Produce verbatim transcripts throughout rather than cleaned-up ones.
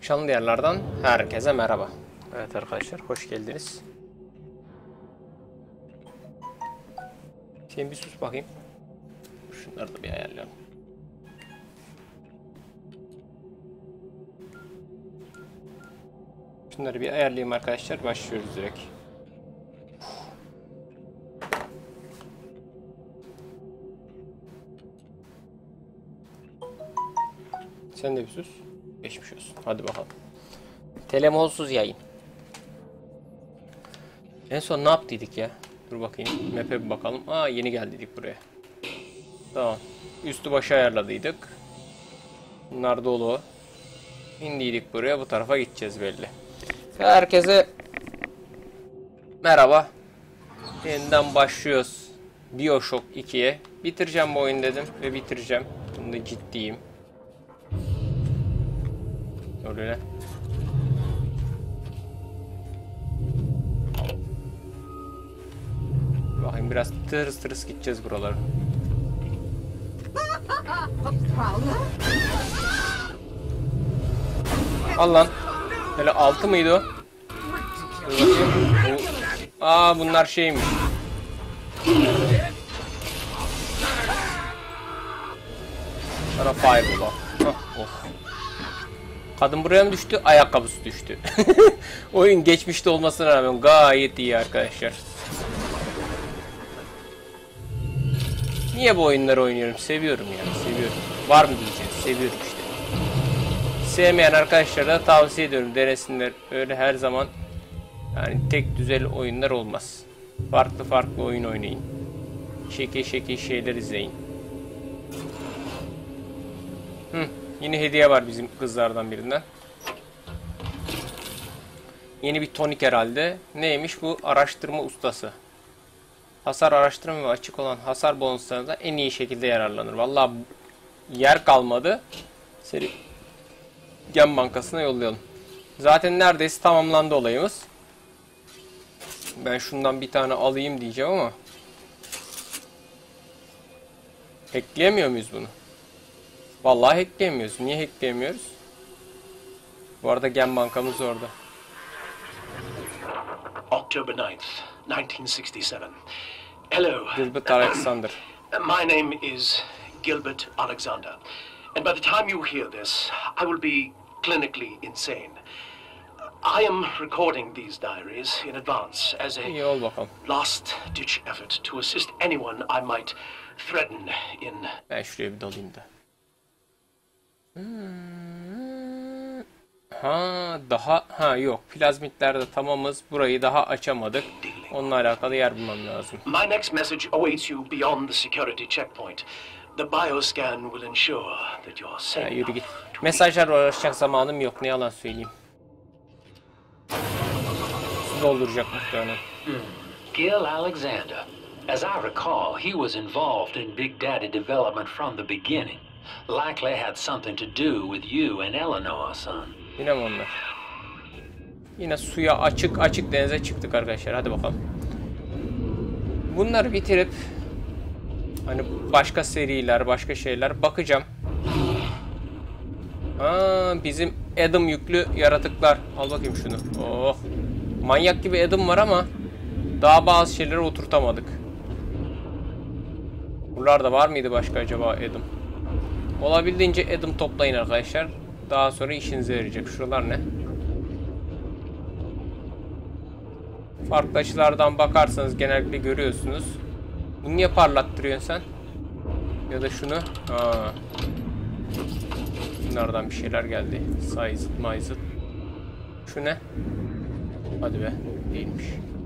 Şanlı Diyarlar'dan herkese merhaba. Evet arkadaşlar, hoş geldiniz. Sen bir sus bakayım. Şunları da bir ayarlayalım. Şunları bir ayarlayayım arkadaşlar. Başlıyoruz direkt. Sen de bir sus. Geçmiş olsun. Hadi bakalım. Telefonsuz yayın. En son ne yaptıydık ya? Dur bakayım. Map'e bir bakalım. Aa, yeni geldiydik buraya. Tamam. Üstü başı ayarladıydık. Bunlar dolu. İndiydik buraya. Bu tarafa gideceğiz belli. Herkese merhaba. Yeniden başlıyoruz. BioShock ikiye. Bitireceğim bu oyunu dedim ve bitireceğim. Bunda ciddiyim. Öyle. Bakayım, biraz tırıs tırıs gideceğiz buraları. Al lan. Hele altı mıydı o? Bu... Aa, bunlar şeymiş. Sana fireball. Oh. Kadın buraya mı düştü? Ayakkabısı düştü. Oyun geçmişte olmasına rağmen gayet iyi arkadaşlar. Niye bu oyunları oynuyorum? Seviyorum yani, seviyorum. Var mı diyeceğiz? Seviyorum işte. Sevmeyen arkadaşlara da tavsiye ediyorum. Denesinler. Öyle her zaman yani tek düzel oyunlar olmaz. Farklı farklı oyun oynayın. Şekil şekil şeyler izleyin. Hı, yine hediye var bizim kızlardan birinden. Yeni bir tonik herhalde. Neymiş bu? Araştırma ustası. Hasar araştırma ve açık olan hasar bonuslarında en iyi şekilde yararlanır. Vallahi yer kalmadı. Seri Gen Bankası'na yollayalım. Zaten neredeyse tamamlandı olayımız. Ben şundan bir tane alayım diyeceğim ama hackleyemiyor muyuz bunu? Vallahi hackleyemiyoruz. Niye hackleyemiyoruz? Bu arada Gen Bankamız orada. October ninth, nineteen sixty-seven. Hello. Gilbert Alexander. My name is Gilbert Alexander. And by the time you hear this, I will be clinically insane. I am recording these diaries in advance as a İyi ol bakalım. last-ditch effort to assist anyone I might threaten in... Ben şuraya bir dalayım da. Hmm. Ha daha ha yok. Plazmitlerde tamamız. Burayı daha açamadık. Onunla alakalı yer bulmam lazım. My next message awaits you beyond the security checkpoint. The bioscan will ensure that you're safe. Ya yürü git. Mesajlarla uğraşacak zamanım yok. Ne yalan söyleyeyim. Su dolduracak muhtemelen. Hmm. Gil Alexander. As I recall, he was involved in Big Daddy development from the beginning. Likely had something to do with you and Eleanor, son. Yine mi onlar? Yine suya açık açık denize çıktık arkadaşlar. Hadi bakalım. Bunları bitirip hani başka seriler, başka şeyler bakacağım. Aa, bizim Adam yüklü yaratıklar. Al bakayım şunu. Oh. Manyak gibi Adam var ama daha bazı şeyleri oturtamadık. Buralarda var mıydı başka acaba Adam? Olabildiğince Adam toplayın arkadaşlar. Daha sonra işinize yarayacak. Şuralar ne? Farklı açılardan bakarsanız genellikle görüyorsunuz. Bunu niye parlattırıyorsun sen? Ya da şunu. Aa. Bunlardan bir şeyler geldi. Size, mize. Şu ne? Hadi be. Değilmiş.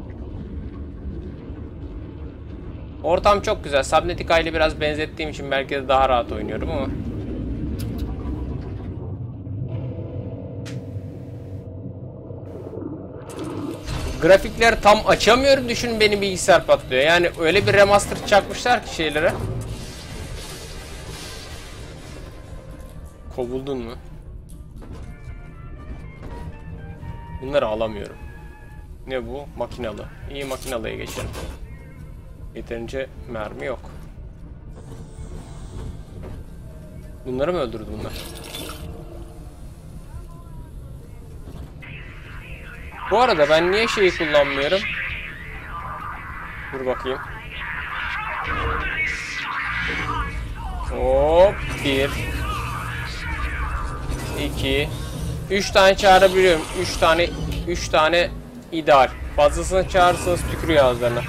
Ortam çok güzel. Subnautica ile biraz benzettiğim için belki de daha rahat oynuyorum ama. Grafikleri tam açamıyorum. Düşünün, benim bilgisayar patlıyor. Yani öyle bir remaster çakmışlar ki şeylere. Kovuldun mu? Bunları alamıyorum. Ne bu? Makinalı. İyi, makinalıya geçelim. Yeterince mermi yok. Bunları mı öldürdü bunlar? Bu arada ben niye şeyi kullanmıyorum? Dur bakayım. Hop. Bir. iki. Üç tane çağırabiliyorum. Üç tane. Üç tane ideal. Fazlasını çağırırsanız tükürüyor ağızlarına.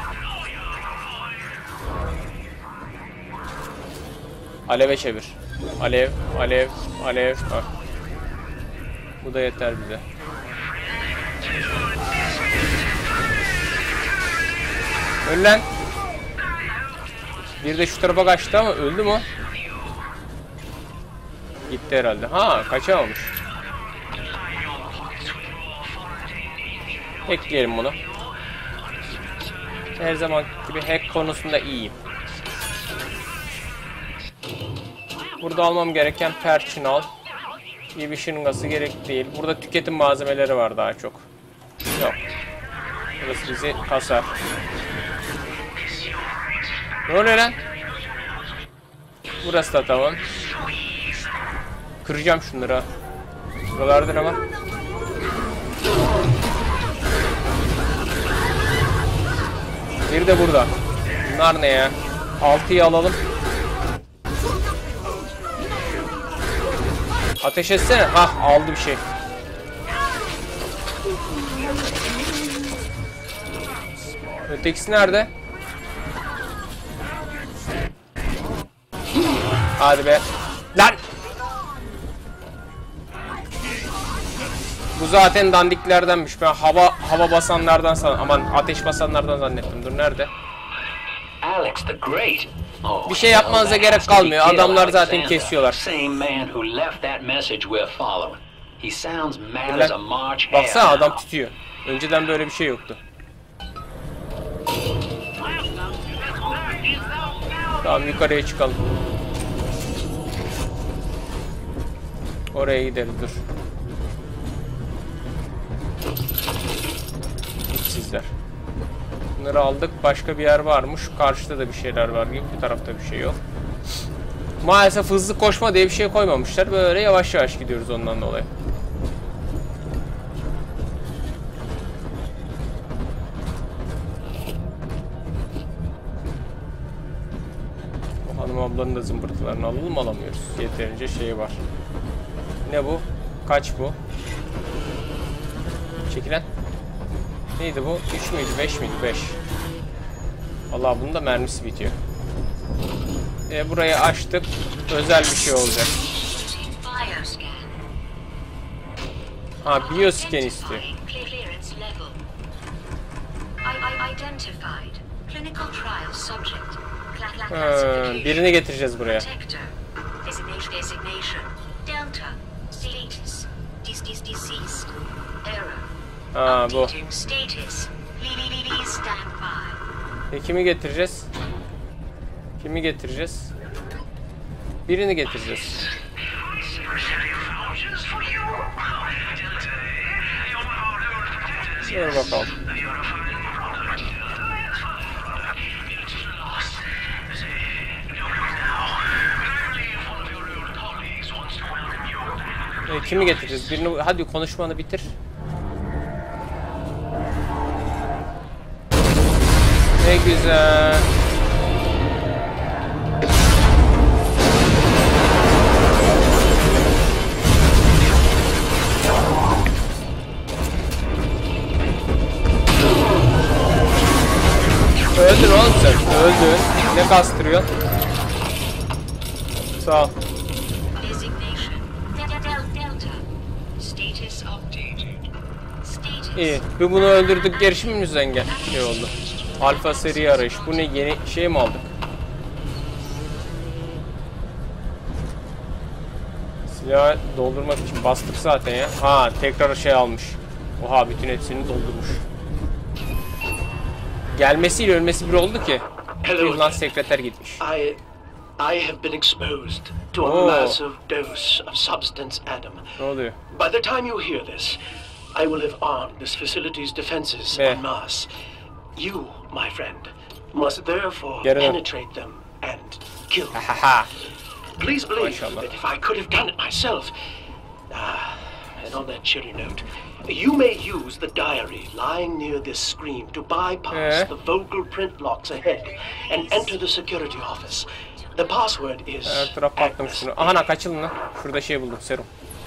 Aleve çevir. Alev, alev, alev. Bak. Bu da yeter bize. Öl lan. Bir de şu tarafa kaçtı ama öldü mü? Gitti herhalde. Ha, kaçamamış. Hackleyelim bunu. Her zaman gibi hack konusunda iyiyim. Burada almam gereken perçinal. İyi bir şırıngası gerek değil. Burada tüketim malzemeleri var daha çok. Yok. Burası bizi kasar. Ne oluyor lan? Burası da tamam. Kıracağım şunları. Buralardır ama. Bir de burada. Bunlar ne ya? altıyı alalım. Ateş etsene. Hah, aldı bir şey. Ötekisi nerede? Hadi be. Lan! Bu zaten dandiklerdenmiş. Ben hava hava basanlardan san, aman ateş basanlardan zannettim. Dur nerede? Alex the Great. Oh, Bir şey yapmanıza gerek kalmıyor. Adamlar zaten kesiyorlar. Same man who left that message we're following. He sounds mad as a March hare. Baksana adam tutuyor. Önceden böyle bir şey yoktu. Tamam, yukarıya çıkalım. Oraya gidelim, dur. İşsizler. Bunları aldık. Başka bir yer varmış. Karşıda da bir şeyler var gibi. Bu tarafta bir şey yok. Maalesef hızlı koşma diye bir şey koymamışlar. Böyle yavaş yavaş gidiyoruz ondan dolayı. O hanım ablanın da zımbırtılarını alalım, alamıyoruz. Yeterince şey var. Ne bu? Kaç bu? Çekilen. Neydi bu? üç müydü? beş miydi? beş. Vallahi bunun da mermisi bitiyor. E, burayı açtık. Özel bir şey olacak. Ha, bioscan istiyor. Ha, birini getireceğiz buraya. Ha, bu. E, kimi getireceğiz? Kimi getireceğiz? Birini getireceğiz. Dur bakalım. E, kimi getireceğiz? Birini, hadi konuşmanı bitir. Ne güzel. Öldün oğlum sen. Öldün. Ne kastırıyorsun? Sağ ol. İyi. Bir bunu öldürdük. Gelişimimizden gel. Şey oldu. Alfa seri arayış. Bu ne, yeni şey mi aldık? Silah doldurmak için bastık zaten ya. Ha, tekrar şey almış. Oha, bütün hepsini doldurmuş. Gelmesiyle ölmesi bir oldu ki. Bir lan sekreter gitmiş. I, I have been exposed to a Oh. massive dose of substance, Adam. Ne oluyor? By the time you hear this, I will have armed this facility's defenses Be. en masse. You, my friend, must therefore Get it up. penetrate them and kill them. Haha. Please believe Maşallah. that if I could have done it myself... Ah, and on that cheery note, You may use the diary lying near this screen to bypass Ee? the vocal print locks ahead and enter the security office. The password is Her taraf patlamış şunu. Aha lan kaçılın lan. Şurada şey buldum, serum.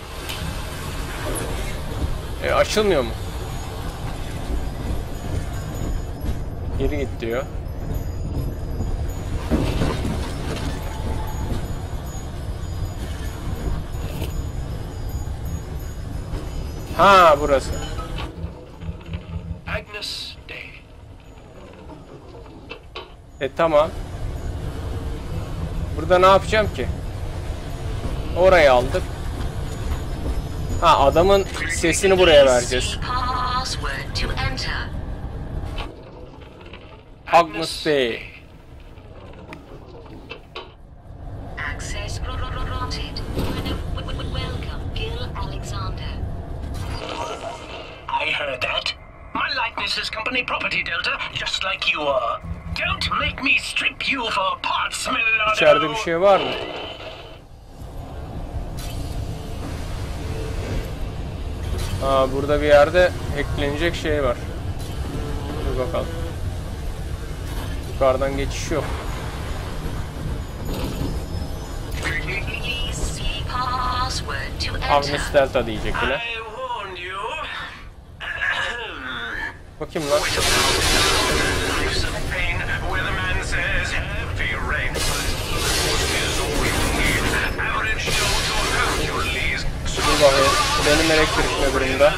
E, açılmıyor mu? Geri git diyor. Ha burası. Agnes Day. E tamam. Burada ne yapacağım ki? Orayı aldık. Ha adamın sesini buraya vereceğiz. Agnes Day. Access granted. Welcome, Gil Alexander. I heard that. My likeness is company property, Delta, just like you are. Don't make me strip you for parts, Milano. İçeride bir şey var mı? Aa burada bir yerde eklenecek şey var. Dur bakalım. Yukarıdan geçiş yok. Agnes Delta diyecek yine. I warned you. Bakayım lan. Dur bakayım. Benim elektrik ne durumda?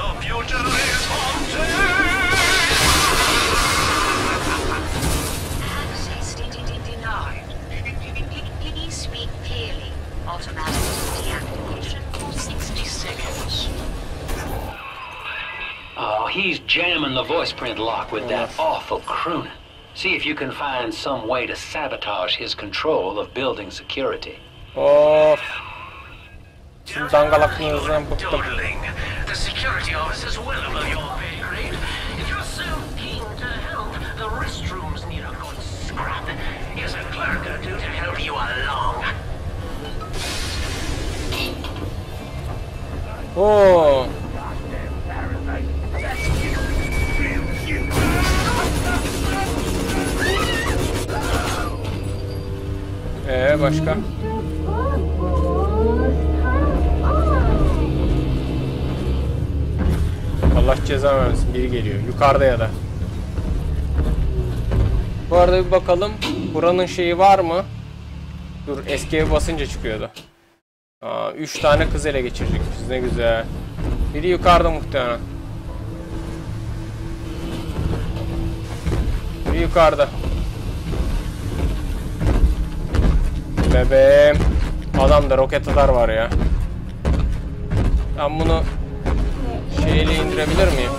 Oh, he's jamming the voice print lock with that awful crooning. See if you can find some way to sabotage his control of building security. Of. Şimdi dangalaklığınızdan bıktım. The security office is well above your pay grade. If you're so keen to help, the restrooms need a good scrub. Here's a clerk or two to help you along. Oo. Ee başka? Allah ceza versin. Biri geliyor. Yukarıda ya da. Bu arada bir bakalım. Buranın şeyi var mı? Dur. Escape basınca çıkıyordu. Aa, üç tane kız ele geçirecekmişiz. Ne güzel. Biri yukarıda muhtemelen. Biri yukarıda. Bebeğim. Adamda roket atar var ya. Ben bunu şeyle indirebilir miyim?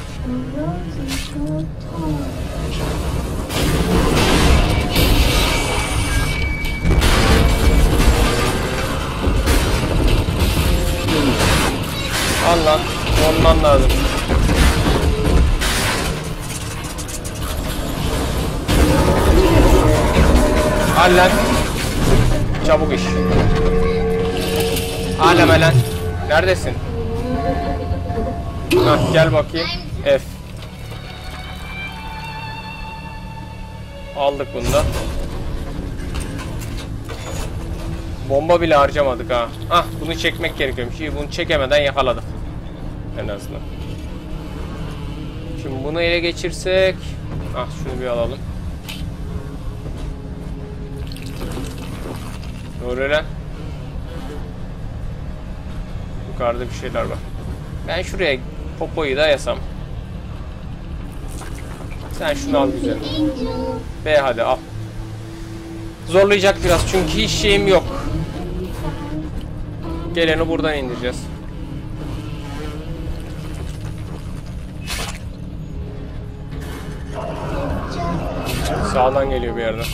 Al lan. Ondan lazım. Al lan. Çabuk iş. Aleme lan. Neredesin? Hah, gel bakayım. F. Aldık bunu da. Bomba bile harcamadık ha. Ah, bunu çekmek gerekiyormuş. İyi, bunu çekemeden yakaladık. En azından. Şimdi bunu ele geçirsek. Ah, şunu bir alalım. Doğru lan. Yukarıda bir şeyler var. Ben şuraya popoyu da yasam. Sen şunu al güzel. Be hadi al. Zorlayacak biraz çünkü hiç şeyim yok. Geleni buradan indireceğiz. Sağdan geliyor bir yerden.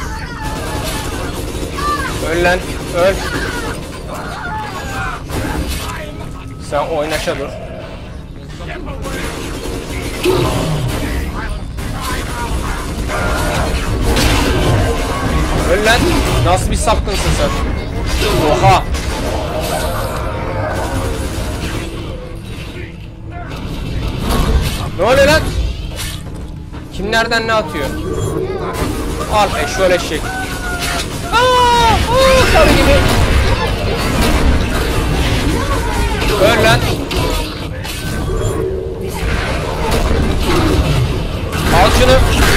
Öl lan, öl. Sen oynaşa dur. Öl lan. Nasıl bir sapkınsın sen? Oha. Ne oluyor lan? Kim nereden ne atıyor? Al eşşol eşek. Aaa! Aaa! Karı gibi. Öl lan. Al şunu.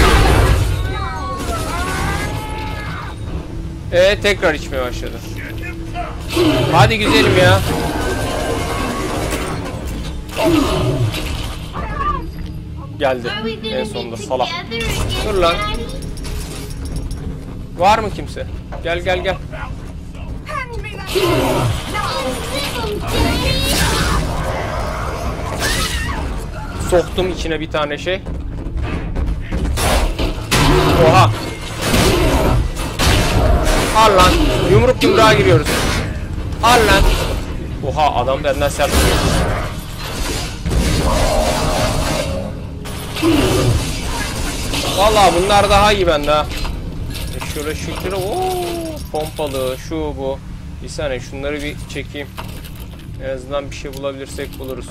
Ee tekrar içmeye başladı. Hadi güzelim ya. Geldi en sonunda salak. Dur lan. Var mı kimse? Gel gel gel. Soktum içine bir tane şey. Oha. Al lan. Yumruk yumruğa giriyoruz. Al lan. Oha adam benden sert vuruyor. Vallahi bunlar daha iyi bende ha. E şöyle şükür. Ooo. Pompalı şu bu. Bir saniye şunları bir çekeyim. En azından bir şey bulabilirsek buluruz.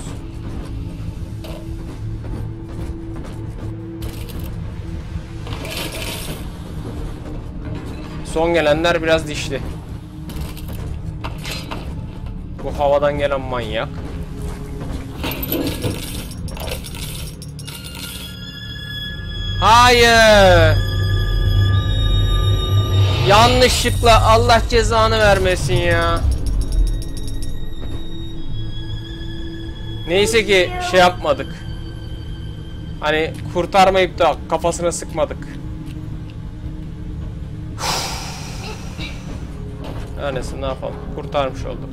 Son gelenler biraz dişli. Bu havadan gelen manyak. Hayır. Yanlışlıkla Allah cezanı vermesin ya. Neyse ki şey yapmadık. Hani kurtarmayıp da kafasına sıkmadık. Her neyse ne yapalım. Kurtarmış olduk.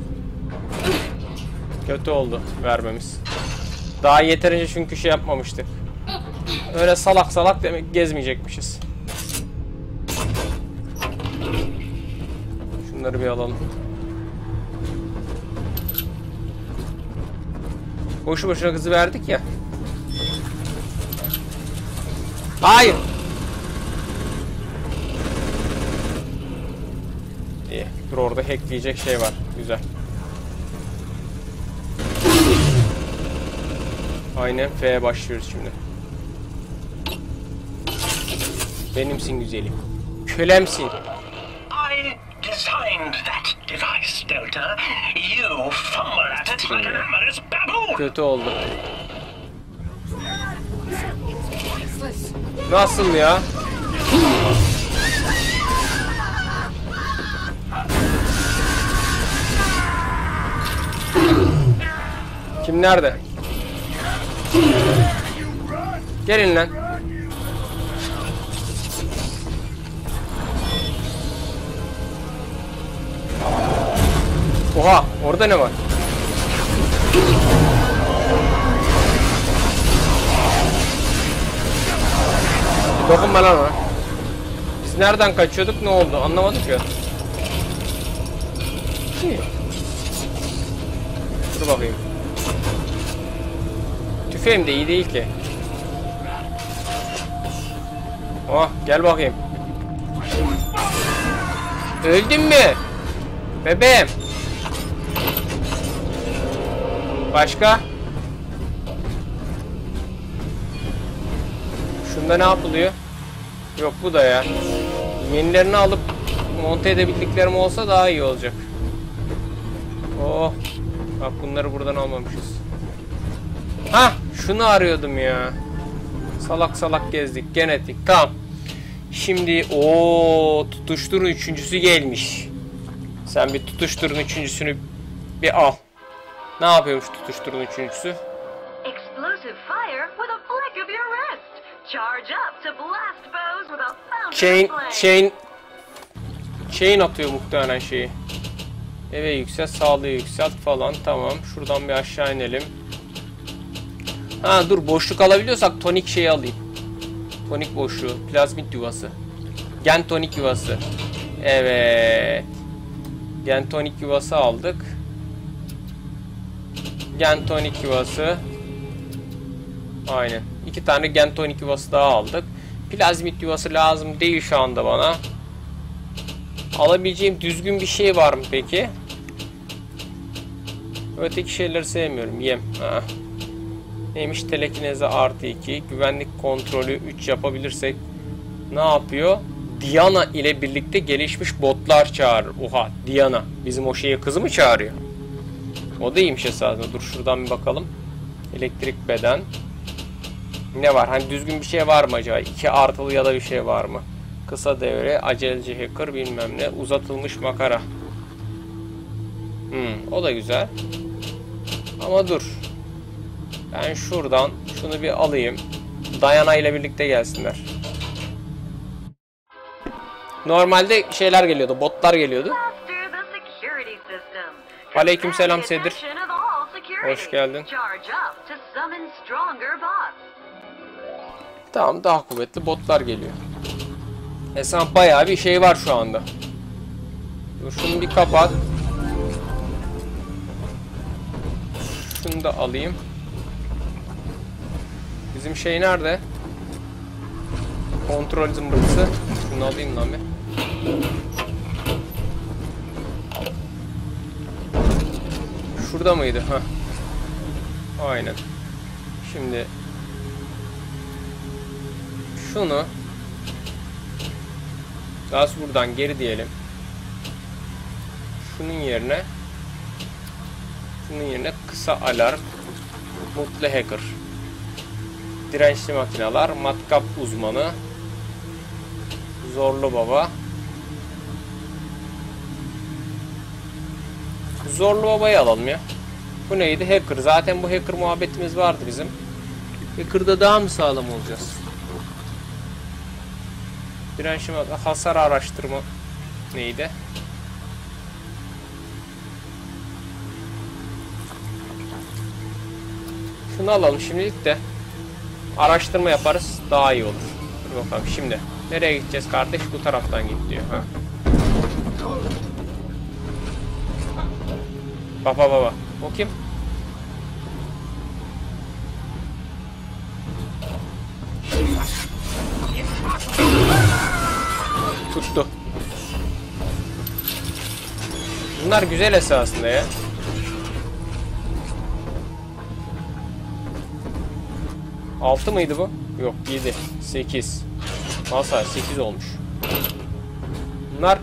Kötü oldu vermemiz. Daha yeterince çünkü şey yapmamıştık. Öyle salak salak demek gezmeyecekmişiz. Şunları bir alalım. Boşu boşuna kızı verdik ya. Hayır. İyi. Dur orada hackleyecek şey var. Güzel. Aynen F'ye başlıyoruz şimdi. Benimsin güzelim. Kölemsin. I designed that device, Delta. You fumble at it like an amorous baboon. Kötü oldu. Nasıl ya? Kim nerede? Gelin lan. Oha, orada ne var? Dokunma lan ona. Biz nereden kaçıyorduk, ne oldu? Anlamadık ya. Dur bakayım. Tüfeğim de iyi değil ki. Oh, gel bakayım. Öldün mü? Bebeğim. Başka? Şunda ne yapılıyor? Yok bu da ya. Yenilerini alıp monte edebildiklerim olsa daha iyi olacak. Oh. Bak bunları buradan almamışız. Hah, şunu arıyordum ya. Salak salak gezdik, genetik. Tamam. Şimdi o tutuşturun üçüncüsü gelmiş. Sen bir tutuşturun üçüncüsünü bir al. Ne yapıyormuş tutuşturun üçüncüsü? Explosive fire with a flick of your wrist. Charge up to blast foes with a fountain Chain, flame. chain, chain atıyor muhtemelen şeyi. Eve yükselt, sağlığı yükselt falan. Tamam. Şuradan bir aşağı inelim. Ha dur, boşluk alabiliyorsak tonik şeyi alayım. Tonik boşluğu, plazmit yuvası. Gen tonik yuvası. Evet. Gen tonik yuvası aldık. Gentonik yuvası. Aynen. İki tane gentonik yuvası daha aldık. Plazmit yuvası lazım değil şu anda bana. Alabileceğim düzgün bir şey var mı peki? Öteki şeyleri sevmiyorum. Yem. Ha. Neymiş? Telekineze artı iki. Güvenlik kontrolü üç yapabilirsek ne yapıyor? Diana ile birlikte gelişmiş botlar çağırır. Oha, Diana. Bizim o şeye kızı mı çağırıyor? O da iyiymiş esasında. Dur şuradan bir bakalım. Elektrik beden. Ne var? Hani düzgün bir şey var mı acaba? iki artılı ya da bir şey var mı? Kısa devre, aceleci hacker bilmem ne. Uzatılmış makara. Hmm, o da güzel. Ama dur. Ben şuradan şunu bir alayım. Diana ile birlikte gelsinler. Normalde şeyler geliyordu, botlar geliyordu. Aleykümselam Sedir. Hoş geldin. Tamam, daha kuvvetli botlar geliyor. Esam bayağı bir şey var şu anda. Dur şunu bir kapat. Şunu da alayım. Bizim şey nerede? Kontrol zımbırtısı. Şunu alayım lan bir. Şurada mıydı? Heh. Aynen. Şimdi şunu gaz buradan geri diyelim. Şunun yerine şunun yerine kısa alarm, mutlu hacker, dirençli makineler, matkap uzmanı, zorlu baba. Zorlu babayı alalım ya. Bu neydi? Hacker. Zaten bu hacker muhabbetimiz vardı bizim. Hacker'da daha mı sağlam olacağız? Dirençli hasar araştırma neydi? Şunu alalım şimdilik de. Araştırma yaparız. Daha iyi olur. Dur bakalım şimdi. Nereye gideceğiz kardeş? Bu taraftan git diyor. Ha. Baba baba. O kim? Tuttu. Bunlar güzel esasında ya. altı mıydı bu? Yok, yedi. sekiz. Masa sekiz olmuş. Bunlar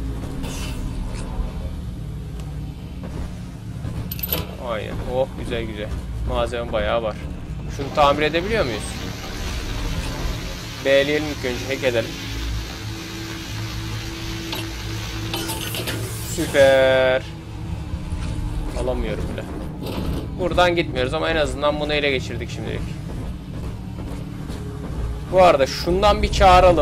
aynen. Oh, güzel güzel. Malzeme bayağı var. Şunu tamir edebiliyor muyuz? B'leyelim ilk önce. Hack edelim. Süper. Alamıyorum bile. Buradan gitmiyoruz ama en azından bunu ele geçirdik şimdilik. Bu arada şundan bir çağıralım.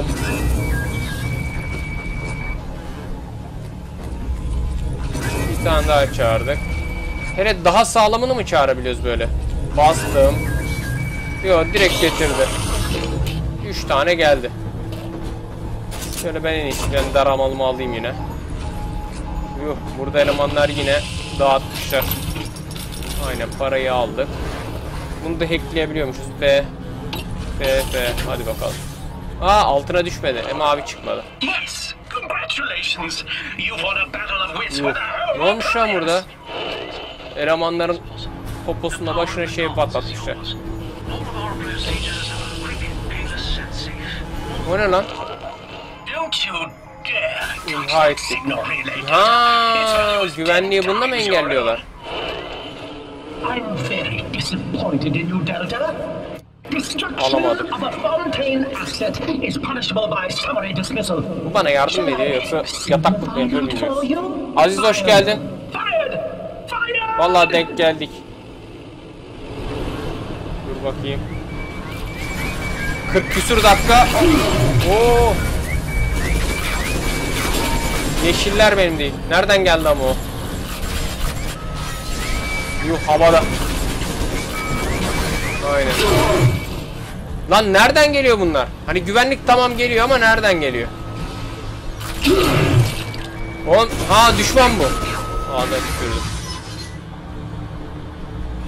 Bir tane daha çağırdık. Hele daha sağlamını mı çağırabiliyoruz böyle? Bastım. Yok, direkt getirdi. Üç tane geldi. Şöyle ben en iyisi ben daramalımı alayım yine. Yuh, burada elemanlar yine dağıtmışlar. Aynen, parayı aldık. Bunu da hackleyebiliyormuşuz. B B B hadi bakalım. Aa, altına düşmedi. Ama abi çıkmadı. Yes, congratulations. You won a battle of wits with a Ne olmuş lan burada? Elemanların poposuna başına şey patlatmışlar. O ne lan? İmha ettik. Ha, güvenliği bunda mı engelliyorlar? Alamadık. Bu bana yardım mı ediyor yoksa yataklık mı yapıyor bilmiyoruz. Aziz hoş geldin. Vallahi denk geldik. Dur bakayım. kırk küsür dakika. Oo. Yeşiller benim değil. Nereden geldi ama o? Yuh, havada. Aynen. Lan nereden geliyor bunlar? Hani güvenlik tamam geliyor ama nereden geliyor? On, ha düşman bu. Aa, da tükürdüm.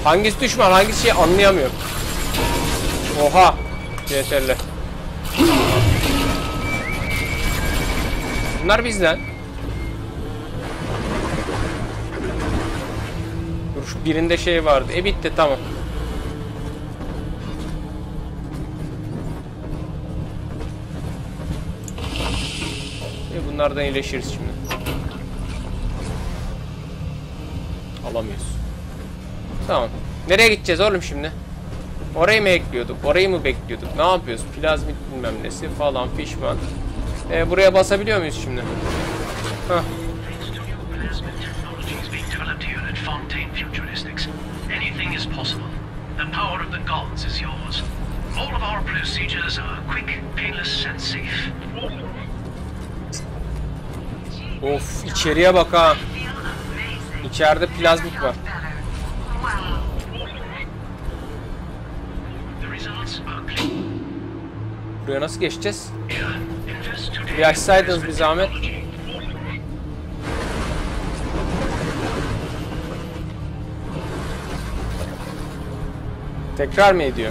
Hangisi düşman, hangisi şey anlayamıyorum. Oha. Yeterli. Bunlar bizden. Dur şu birinde şey vardı. E bitti tamam. E bunlardan iyileşiriz şimdi. Alamıyoruz. Tamam. Nereye gideceğiz oğlum şimdi? Orayı mı ekliyorduk? Orayı mı bekliyorduk? Ne yapıyoruz? Plazmit bilmem nesi falan fişman. Ee, buraya basabiliyor muyuz şimdi? Hah. Of içeriye bak ha. İçeride plazmit var. Buraya nasıl geçeceğiz? Bir açsaydınız bir zahmet. Tekrar mı ediyor?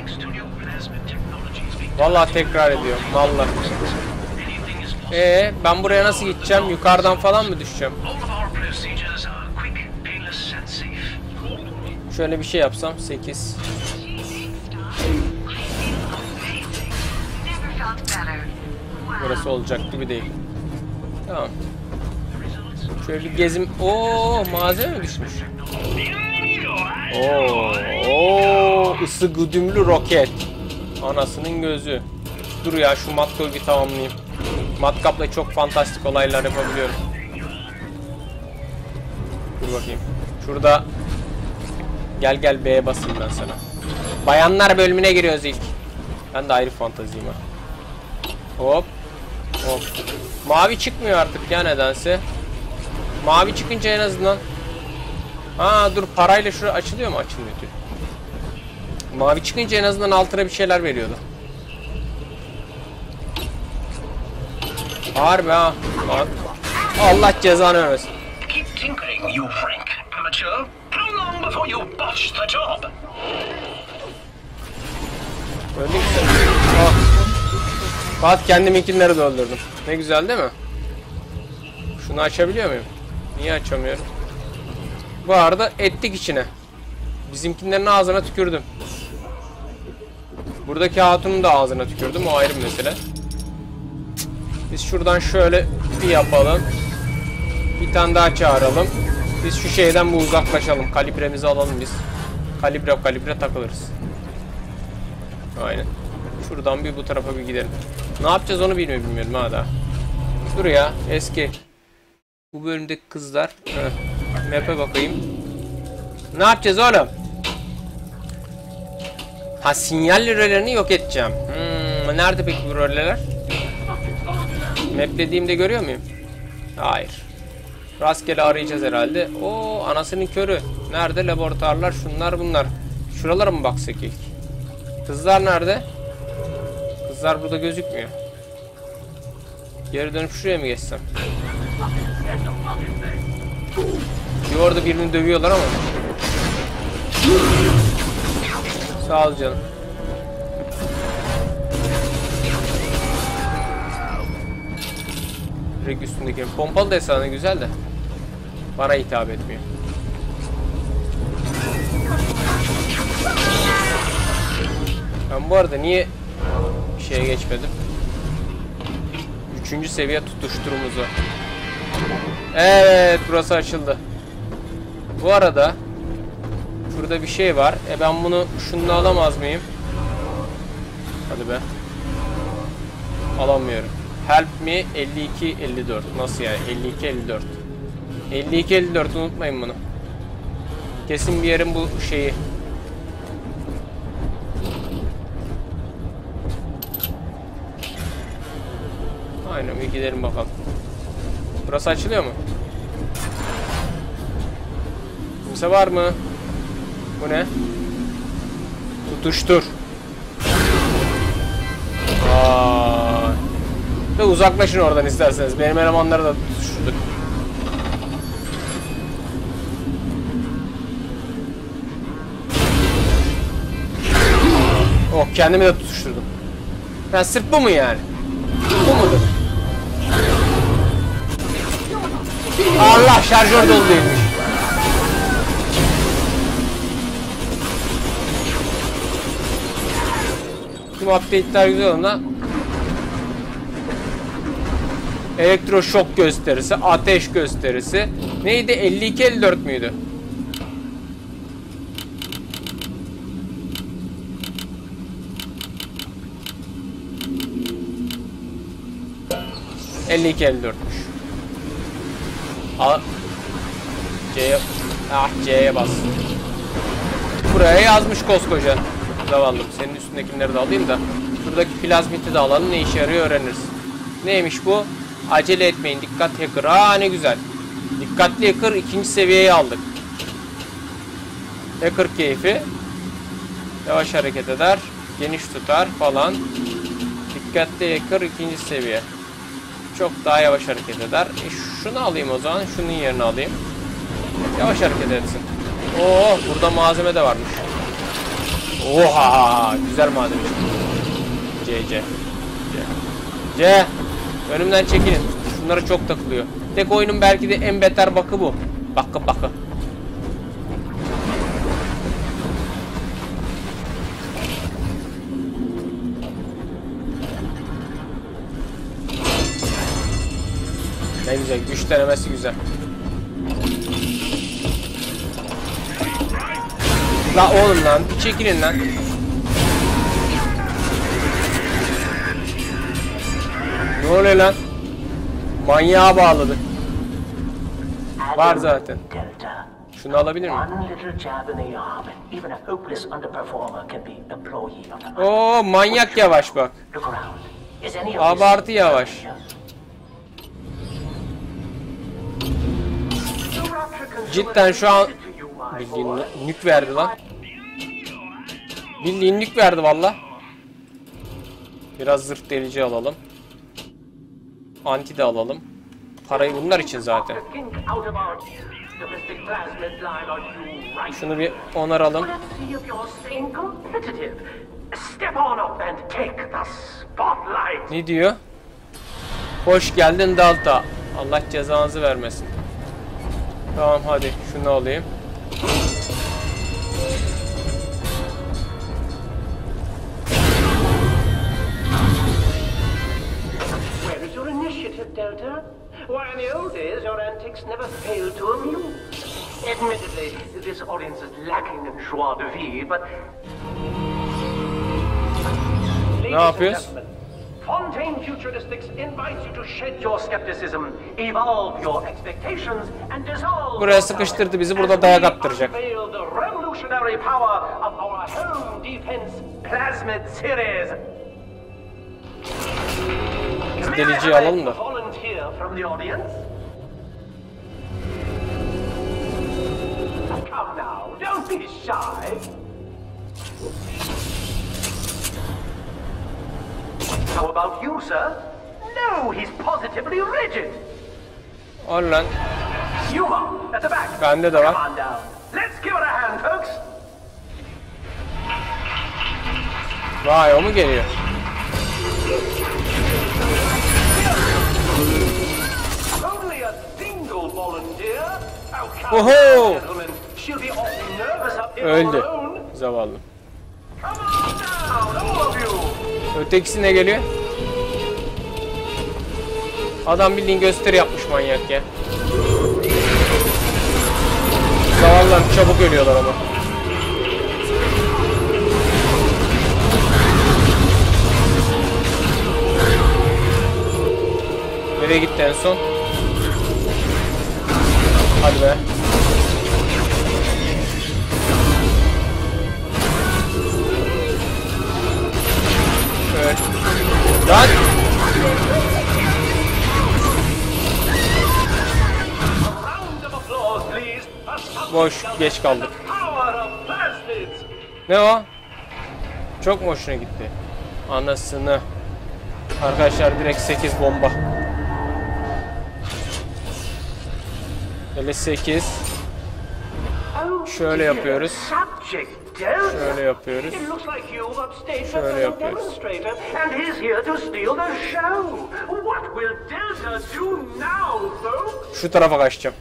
Vallahi tekrar ediyor. Vallahi. Ee, ben buraya nasıl gideceğim? Yukarıdan falan mı düşeceğim? Şöyle bir şey yapsam. sekiz. Burası olacak gibi değil. Tamam. Şöyle bir gezim. Oo, malzeme mi düşmüş? Oo, oo, ısı güdümlü roket. Anasının gözü. Dur ya şu matkapı bir tamamlayayım. Matkapla çok fantastik olaylar yapabiliyorum. Dur bakayım. Şurada gel gel B'ye basayım ben sana. Bayanlar bölümüne giriyoruz ilk. Ben de ayrı fantaziyim ha. Hop. Hop. Mavi çıkmıyor artık ya nedense. Mavi çıkınca en azından. Aa dur parayla şurası açılıyor mu? Açılmıyor diyor. Mavi çıkınca en azından altına bir şeyler veriyordu. Harbi ha. Allah cezanı vermesin. Keep tinkering, you Frank amateur. How long before you botch the job? Öldük sen. Ah. Bak kendiminkileri de öldürdüm. Ne güzel değil mi? Şunu açabiliyor muyum? Niye açamıyorum? Bu arada ettik içine. Bizimkilerin ağzına tükürdüm. Buradaki hatunun da ağzına tükürdüm. O ayrı bir mesele. Biz şuradan şöyle bir yapalım. Bir tane daha çağıralım. Biz şu şeyden bu uzaklaşalım. Kalibremizi alalım biz. Kalibre kalibre takılırız. Aynen. Şuradan bir bu tarafa bir gidelim. Ne yapacağız onu bilmiyorum, bilmiyorum ha daha. Dur ya eski. Bu bölümdeki kızlar. Heh. Map'e bakayım. Ne yapacağız oğlum? Ha sinyal rölelerini yok edeceğim. Hmm, nerede peki bu röleler? Map dediğimde görüyor muyum? Hayır. Rastgele arayacağız herhalde. Oo anasının körü. Nerede laboratuvarlar şunlar bunlar. Şuralara mı baksak ilk? Kızlar nerede? Kızlar burada gözükmüyor. Geri dönüp şuraya mı geçsem? Bir orada birini dövüyorlar ama. Sağ ol canım. Direkt üstündeki pompalı da esasında güzel de bana hitap etmiyor. Ben bu arada niye şeye geçmedim? Üçüncü seviye tutuşturumuzu. Evet burası açıldı. Bu arada şurada bir şey var. E ben bunu şununla alamaz mıyım? Hadi be. Alamıyorum. Help me elli iki elli dört. Nasıl yani? elli iki elli dört. elli iki elli dört unutmayın bunu. Kesin bir yerin bu şeyi. Aynen bir gidelim bakalım. Burası açılıyor mu? Kimse var mı? Bu ne? Tutuştur. Aa. Ve uzaklaşın oradan isterseniz. Benim elemanları da tutuşturduk. Oh, kendimi de tutuşturdum. Ben sırf bu mu yani? Bu mudur? Allah, şarjör dolu değilmiş. Tüm update'ler güzel ona. Elektroşok gösterisi, ateş gösterisi. Neydi? elli iki elli dört müydü? elli iki elli dörtmüş. Al. C'ye, ah C'ye bas. Buraya yazmış koskoca. Zavallım. Senin üstündekileri de alayım da. Şuradaki plazmiti de alalım. Ne işe yarıyor öğreniriz. Neymiş bu? Acele etmeyin. Dikkat hacker. Aa, ne güzel. Dikkatli hacker ikinci seviyeye aldık. Hacker keyfi. Yavaş hareket eder. Geniş tutar falan. Dikkatli hacker ikinci seviye. Çok daha yavaş hareket eder. E şunu alayım o zaman. Şunun yerini alayım. Yavaş hareket etsin. Oo, burada malzeme de varmış. Oha, güzel malzeme. C C. C. C. Önümden çekilin. Şunlara çok takılıyor. Tek oyunun belki de en beter bakı bu. Bakı bakı. Ne güzel, güç denemesi güzel. La oğlum lan, bir çekilin lan. Ne oluyor lan? Manyağa bağladı. Var zaten. Şunu alabilir miyim? Oo, manyak yavaş bak. Abartı yavaş. Cidden şu an bildiğin nük verdi lan. Bildiğin nük verdi valla. Biraz zırh delici alalım. Anti de alalım. Parayı bunlar için zaten. Şunu bir onaralım. Ne diyor? Hoş geldin Delta. Allah cezanızı vermesin. Tamam, hadi şunu alayım. Where is your initiative, Delta? Why, in the old days, your antics never failed to amuse. Admittedly, this audience is lacking in joie de vivre, but... Ne yapıyoruz? Fontaine Futuristics invites you to shed your skepticism, evolve your expectations, and dissolve... Buraya sıkıştırdı bizi, burada dayak attıracak. The revolutionary power of our home defense plasmid series. Biz deliciyi alalım da. Volunteer from the audience. Come now, don't be shy. How about you, sir? No, he's positively rigid. Al lan. Humor at the back. Bende de var. Come on down. Let's give it a hand, folks. Vay, o mu geliyor? Only a single volunteer. Oh, come Oho! on, gentlemen. She'll be awfully nervous up here all Öldü. alone. Zavallı. Come on down, all of you. Ötekisi ne geliyor? Adam bildiğin gösteri yapmış manyak ya. Zavallılar çabuk ölüyorlar ama. Nereye gitti en son? Hadi be. Evet. Lan! Boş, geç kaldık. Ne o? Çok mu hoşuna gitti? Anasını. Arkadaşlar direkt sekiz bomba. Böyle sekiz. Şöyle yapıyoruz. Delta? Şöyle yapıyoruz. It looks like you've upstaged Şöyle a fellow yapıyoruz. demonstrator, and he's here to steal the show. What will Delta do now, folks? Şu tarafa kaçacağım.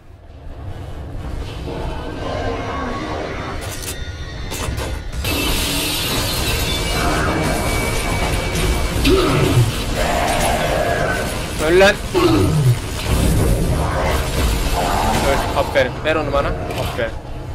Öl lan. Öl. Aferin. Ver onu bana. Aferin.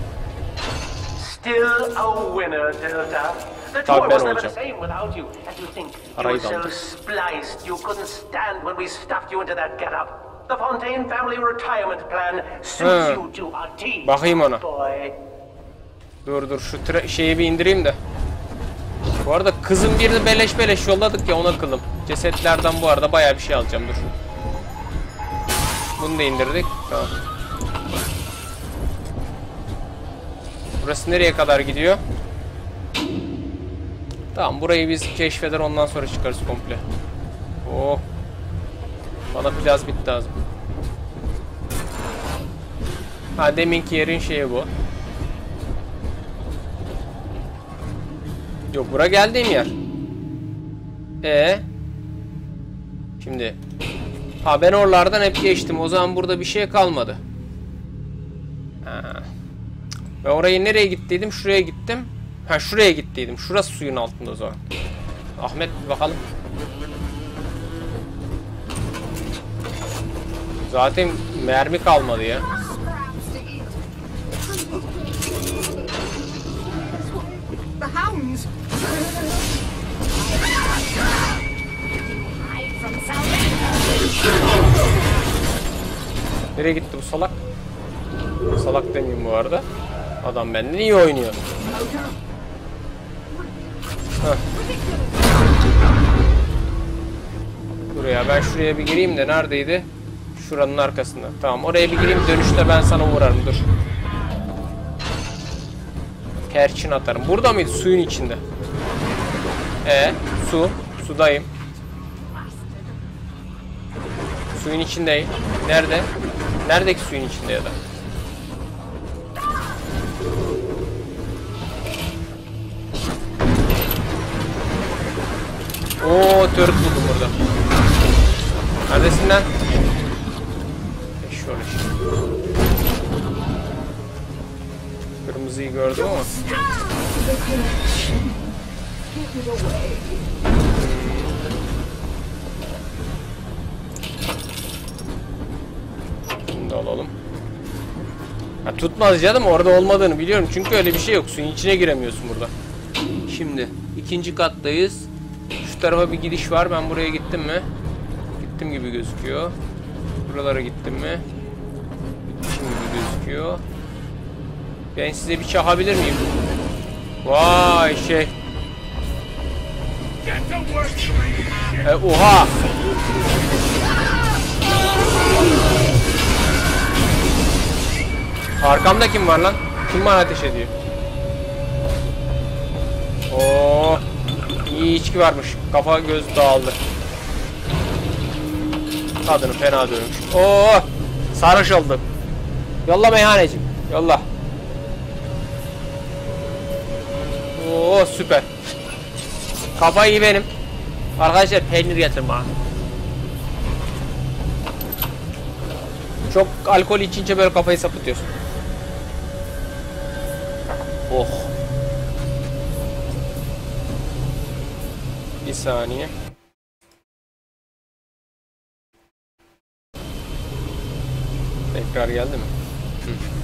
Still a winner, Delta. The Tabii tour ben was never the olacağım. same without you. And you think you Parayı were da so aldım. spliced you couldn't stand when we stuffed you into that getup. The Fontaine family retirement plan suits Hı. you to a T. Bakayım ona. Boy. Dur dur şu tra- şeyi bir indireyim de. Bu arada kızın birini beleş beleş yolladık ya, ona kılım. Cesetlerden bu arada bayağı bir şey alacağım, dur. Bunu da indirdik. Tamam. Burası nereye kadar gidiyor? Tamam, burayı biz keşfeder ondan sonra çıkarız komple. Oh. Bana plazmit lazım. Ha, deminki yerin şeyi bu. Yok, bura geldiğim yer. Ee, şimdi ha, ben oralardan hep geçtim. O zaman burada bir şey kalmadı. Ha. Ben orayı nereye gittiydim? Şuraya gittim. Ha, şuraya gittiydim. Şurası suyun altında o zaman. Ahmet, bir bakalım. Zaten mermi kalmadı ya. The hounds! Nereye gitti bu salak? Salak demeyeyim bu arada. Adam benden iyi oynuyor. Heh. Dur ya, ben şuraya bir gireyim de neredeydi? Şuranın arkasında. Tamam, oraya bir gireyim, dönüşte ben sana vurarım, dur. Perçin atarım. Burada mıydı? Suyun içinde. E su. Sudayım. Suyun içindeyim. Nerede? Neredeki suyun içinde ya da? Oo, törük buldum burada. Neredesin lan? E şöyle işte. Kırmızıyı gördüm ama. Bunu da alalım. Ha, tutmaz canım, orada olmadığını biliyorum. Çünkü öyle bir şey yok. Suyun içine giremiyorsun burada. Şimdi ikinci kattayız. Şu tarafa bir gidiş var. Ben buraya gittim mi? Gittim gibi gözüküyor. Buralara gittim mi? Gitmişim gibi gözüküyor. Ben size bir çakabilir miyim? Vay şey. E, oha. Arkamda kim var lan? Kim bana ateş ediyor? Oo. İyi içki varmış. Kafa göz dağıldı. Kadını fena dövmüş. Oo. Sarhoş oldum. Yolla meyhaneci. Yolla. Oo, süper. Kafa iyi benim. Arkadaşlar peynir getirin bana. Çok alkol içince böyle kafayı sapıtıyorsun. Oh. Bir saniye. Tekrar geldi mi? Hı.